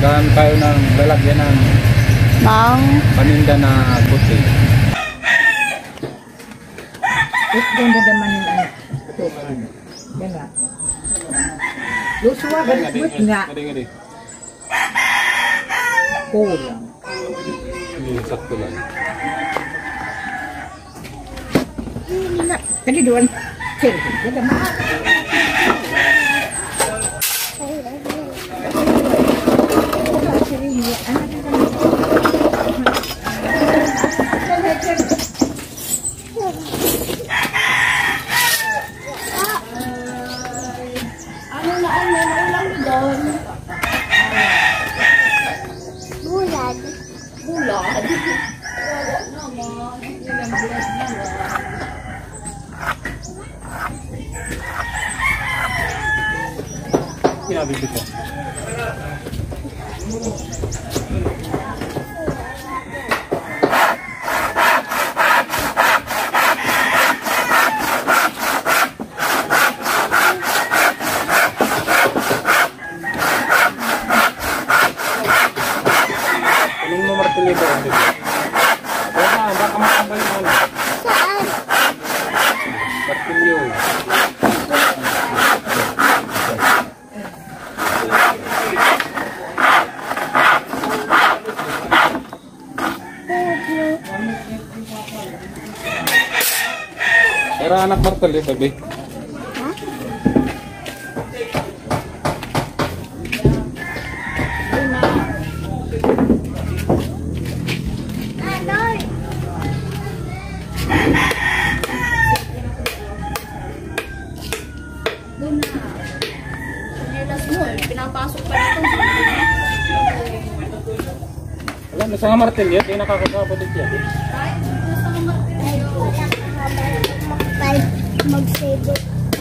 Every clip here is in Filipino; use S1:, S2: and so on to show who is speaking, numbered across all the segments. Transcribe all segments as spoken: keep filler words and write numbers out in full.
S1: Gahan tayo ng lalagyan ng
S2: Mang.
S1: paninda na puti.
S3: Ito ganda naman yung ano. Ito. Yan nga. Luswa, galit nga.
S1: Ngadi-ngadi.
S3: Kulang.
S1: Yung sakto lang.
S3: Kali doon. Sir, ganda mo.
S2: Ano na ano na ulang doon? Bulad. Bulad? Wala naman. Ilang bulad naman.
S1: Kinabibig ko. Anong mo martilyo ko? Wala, baka matanggal yung ano.
S2: Saan?
S1: Martilyo. Era anak martilyo, baby.
S2: Doon na. Pagnilas mo eh. Pinapasok pa dito.
S1: Wala, nasa nga martilyo, di nakakasabot dito yan.
S2: Kahit nasa mga mag-save.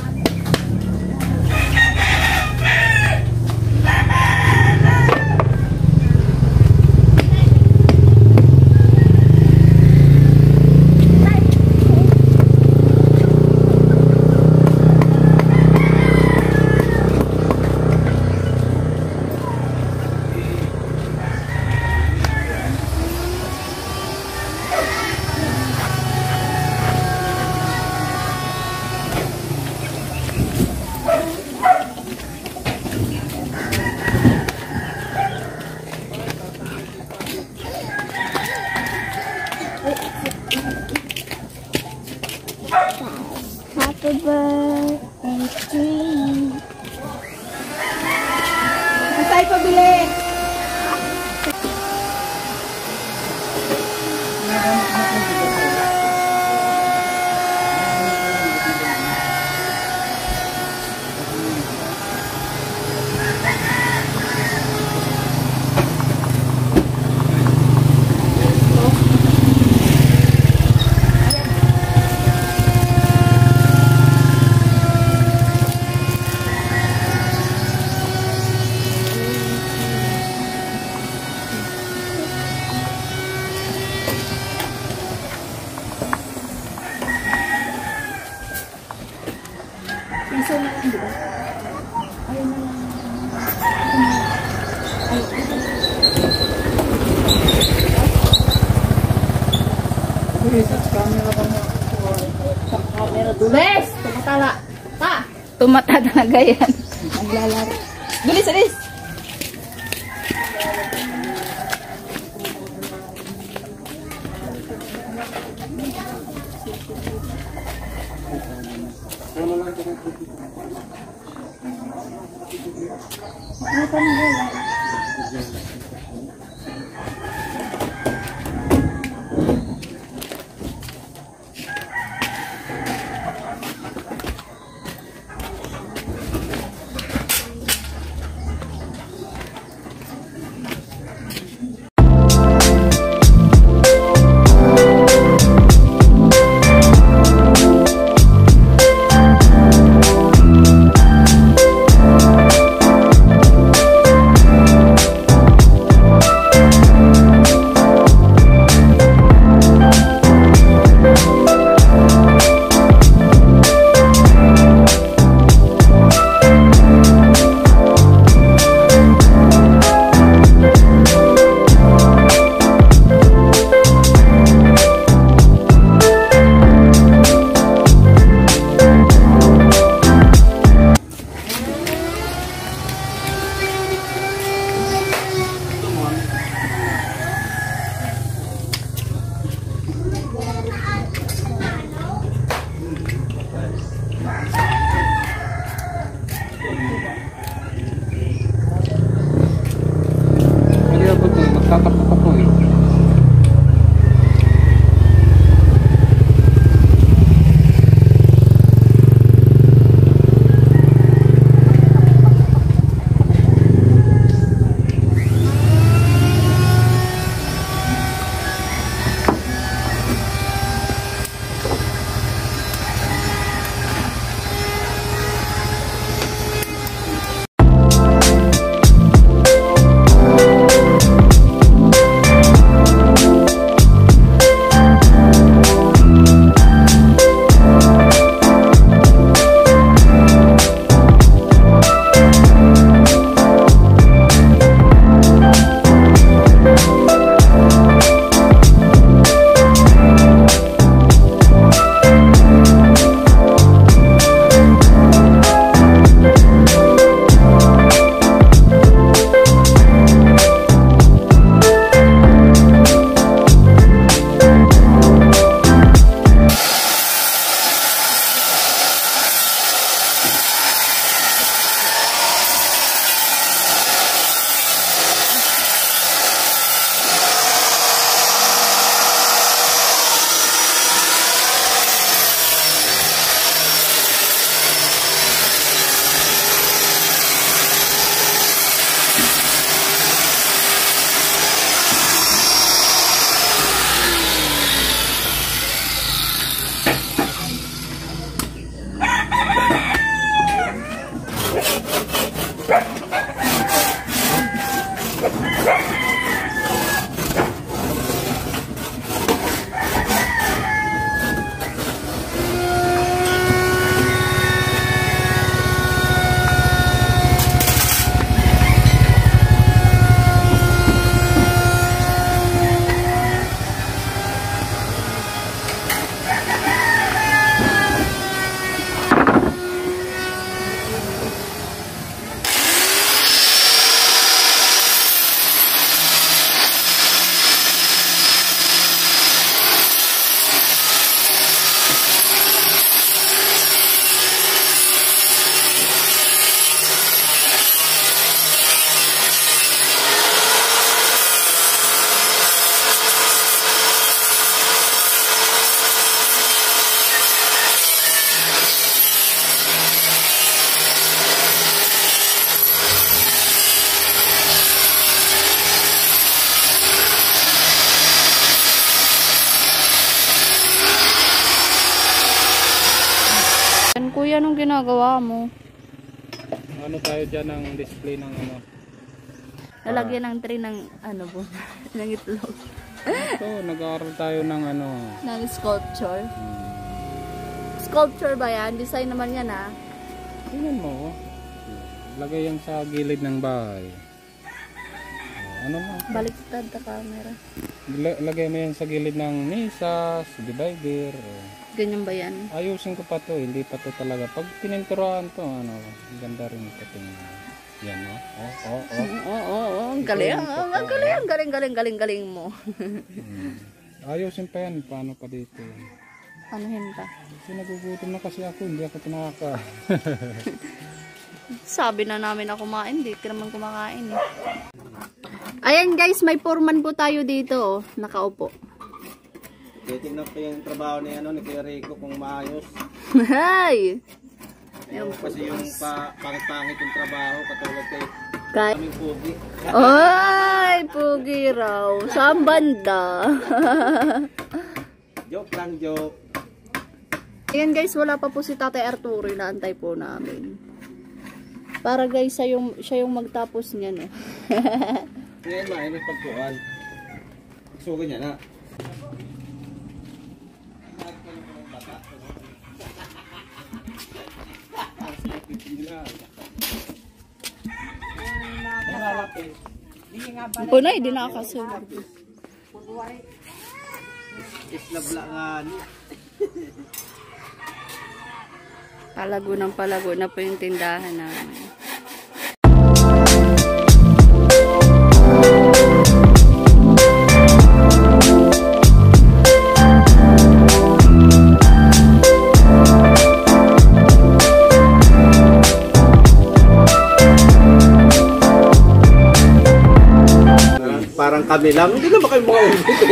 S2: Happy birthday to you.
S3: Tayo pabili.
S2: Piso na lang, di ba? Ayun na lang.
S3: Camera dules. Tumatala. Pa.
S2: Tumata talaga yan.
S3: Naglalaro.
S2: Bilis, bilis! Ano pa nang gala? ginagawa mo?
S1: Ano tayo dyan ng display ng ano?
S2: Lalagyan ng tray ng ano po? ng itlog.
S1: Ito, nag-aaral tayo ng ano.
S2: ng sculpture.
S1: Hmm.
S2: Sculpture ba yan? Design naman yan ha?
S1: Tingnan mo. Lagay yan sa gilid ng bahay. Ano mo?
S2: Baliktad ka camera.
S1: La- Lagay mo yan sa gilid ng mesa, sa divider.
S2: Ganyan ba yan?
S1: Ayusin ko pa to, hindi pa to talaga. Pag pininturahan to, ano, ganda rin ito tingnan. Yan, no? Oh, oh, oh.
S2: Oo, oo, oo. Ang galing.
S1: Ito,
S2: Ang galing, ang galing, galing, galing, galing mo.
S1: Hmm. Ayusin pa yan, paano pa dito?
S2: Ano hinta?
S1: Kasi nagugutom na kasi ako, hindi ako pinaka.
S2: Sabi na namin na kumain, di ka naman kumakain eh. Ayan guys, may foreman po tayo dito, oh. Nakaupo.
S4: Titignan ko yung trabaho ni ano ni Kuya Rico kung maayos.
S2: Hay!
S4: Yung, kasi yung pa, pangit-pangit yung trabaho katulad kay
S2: Kay...
S4: kaming pugi.
S2: Ay, pugi raw. Saan banda?
S4: Joke lang, joke.
S2: Ayan guys, wala pa po si Tatay Arturo, inaantay po namin. Para guys, siya yung, siya yung magtapos niyan eh.
S4: Ngayon ma, may pagkuhan. Suga niya na.
S2: Punay, di nakakasunod.
S4: Islablangan.
S2: Palago ng palago na po yung tindahan namin.
S4: Parang kami lang. Hindi naman kayo mga unggoy.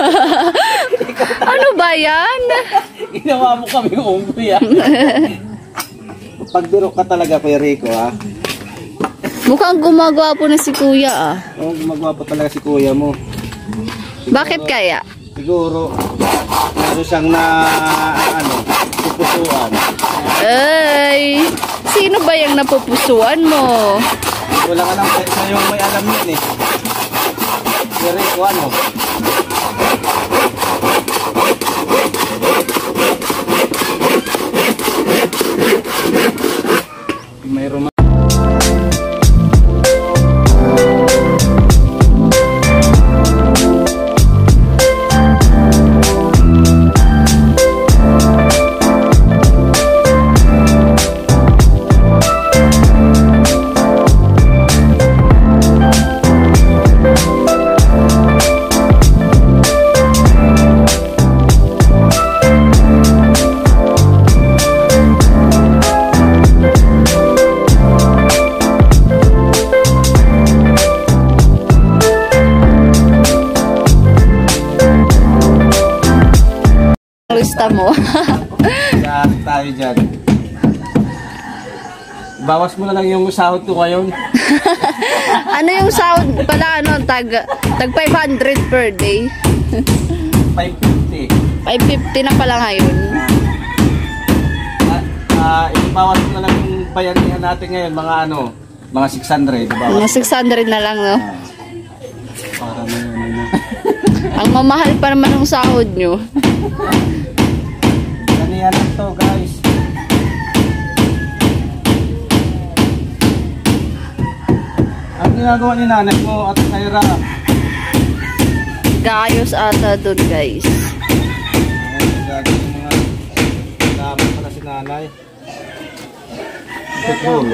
S2: Ano ba yan?
S4: Ginawa mo kami unggoy ah. Pagbiro ka talaga Kuya Rico ha.
S2: Mukhang gumagawa po na si kuya ah.
S4: Oo, gumagawa pa talaga si kuya mo.
S2: Bakit kaya?
S4: Siguro, meron siyang na, ano, pupusuan.
S2: Ay, sino ba yung napupusuan mo?
S4: Wala ka lang, siya yung may alam yun eh. Kuya Rico, ano?
S1: May roma.
S2: Lista mo.
S4: Yan, tayo dyan. Bawas mo na lang yung sahod ko ngayon.
S2: Ano yung sahod pala, ano, tag, tag five hundred per day?
S4: five fifty.
S2: five fifty na pala ngayon.
S4: Ah, ah, ibawas mo na lang yung bayanihan natin ngayon, mga ano, mga six hundred. Bawas.
S2: Mga six hundred na lang, no?
S4: Para na yun, ano.
S2: Ang mamahal pa naman ng sahod nyo.
S4: Ganiyan lang to, guys. Ang ginagawa ni nanay mo at Kyra.
S2: Gayos ata dun, guys.
S4: Ayan, gagawin yung mga dapat pala si nanay. Siguro.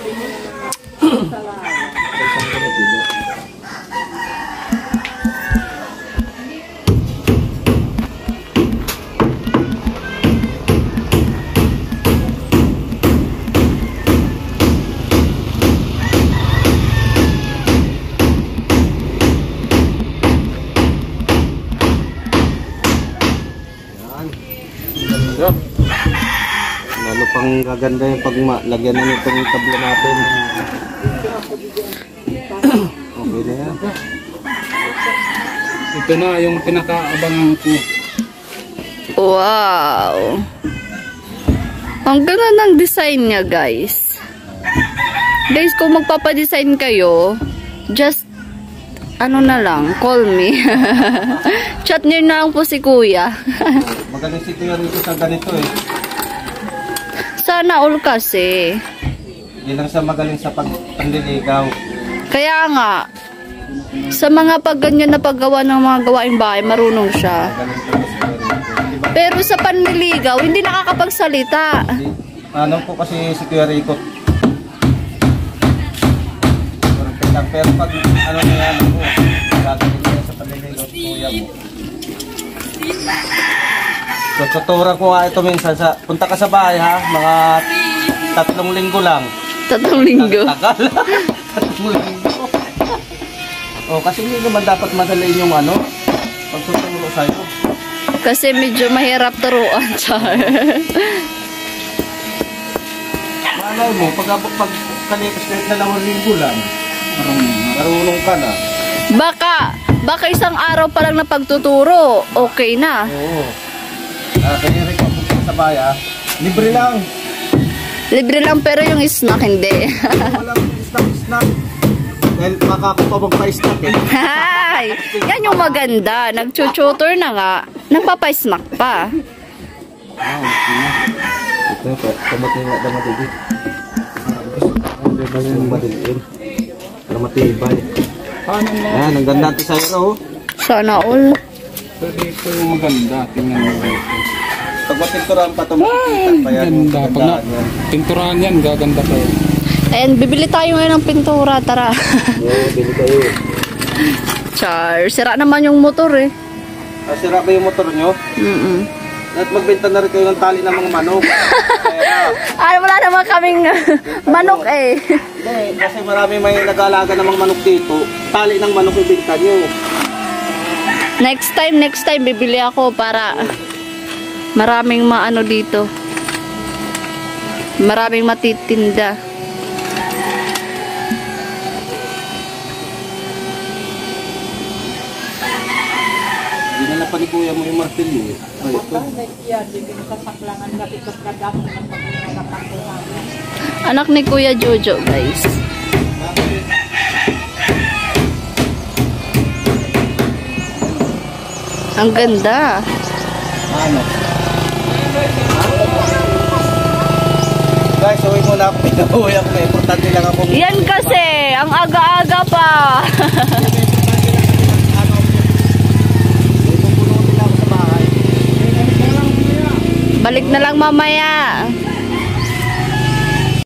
S1: Yo.
S4: Lalo pang gaganda yung pag lagyan na nitong tabla natin. Okay na yan.
S1: Ito na yung pinakaabangan ko.
S2: Wow! Ang ganda ng design niya, guys. Guys, kung magpapadesign kayo, just, ano na lang, call me. Chat niyo na lang po si Kuya.
S4: Magaling si Kuya rito sa ganito eh.
S2: Sana all kasi.
S4: Hindi lang siya magaling sa pag panliligaw.
S2: Kaya nga, sa mga pagganyan na paggawa ng mga gawaing bahay, marunong siya.
S4: Magaling talaga si Kuya rito. Di ba?
S2: Pero sa panliligaw, hindi nakakapagsalita.
S4: Di, ano po kasi si Kuya Rico. Pero pag ano na yan po, gagawin niya sa panliligaw si Kuya mo. So, tuturan ko nga ito minsan sa, punta ka sa bahay ha, mga tatlong linggo lang.
S2: Tatlong linggo.
S4: Tagal. Tatlong linggo. Oh, kasi hindi naman dapat madaliin yung ano, pagtuturo sa'yo.
S2: Kasi medyo mahirap turuan, Char.
S4: Malay mo, pag, pag kalipas kahit dalawang linggo lang, marunong, marunong ka na.
S2: Baka, baka isang araw pa lang na pagtuturo, okay na.
S4: Oo. Ah, kaya rin ko punta sa bahay ah. Libre lang.
S2: Libre lang pero yung snack hindi.
S4: Walang snack-snack. Dahil makakapaw magpa-snack eh.
S2: Hay! Yan yung maganda. Nag-tutor na nga. Nagpapa-snack pa.
S4: Ah, ito pa. Kamatay nga daw matibig. Ang madiliin. Para matibay.
S1: Ano na?
S4: Yan, ang ganda natin sa'yo no.
S2: Sana all.
S1: Pwede ito yung maganda. Tingnan mo dito.
S4: Pag matinturan pa ito makikita pa yan.
S1: Ganda. Pag na, pinturahan yan, gaganda pa yun.
S2: Ayan, bibili tayo ngayon ng pintura. Tara.
S4: Oo, bili kayo.
S2: Char, sira naman yung motor eh.
S4: Ah, sira ba yung motor nyo?
S2: Mm-mm.
S4: At magbenta na rin kayo ng tali ng mga manok. Kaya,
S2: Ay, wala naman kaming manok eh.
S4: hindi, kasi marami may nag-aalaga ng mga manok dito. Tali ng manok yung binta nyo.
S2: Next time, next time, bibili ako para maraming maano dito. Maraming matitinda.
S4: Hindi na pa ni Kuya mo yung martilyo. Ay, ito.
S2: Anak ni Kuya Jojo, guys. Ang ganda.
S4: Ano? Guys, uwi muna ako. Pinabuhay ako. May importante lang ako.
S2: Yan kasi, ang aga-aga pa. Balik na lang mamaya.